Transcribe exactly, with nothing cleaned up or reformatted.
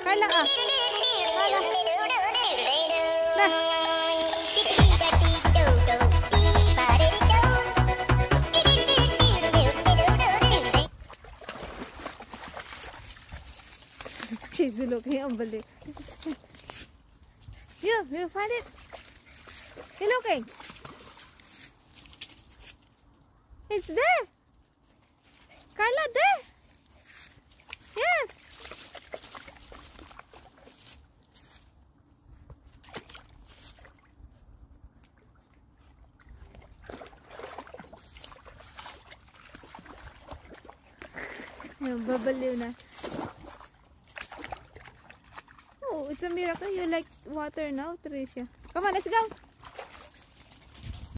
Carla, ah. Carla. Na. She's looking ang balik. You, you find it? You looking? It's there. Carla, there. Yes. Ayun, babaliw na. Oh, it's a miracle you like water now, Tricia. Come on, let's go.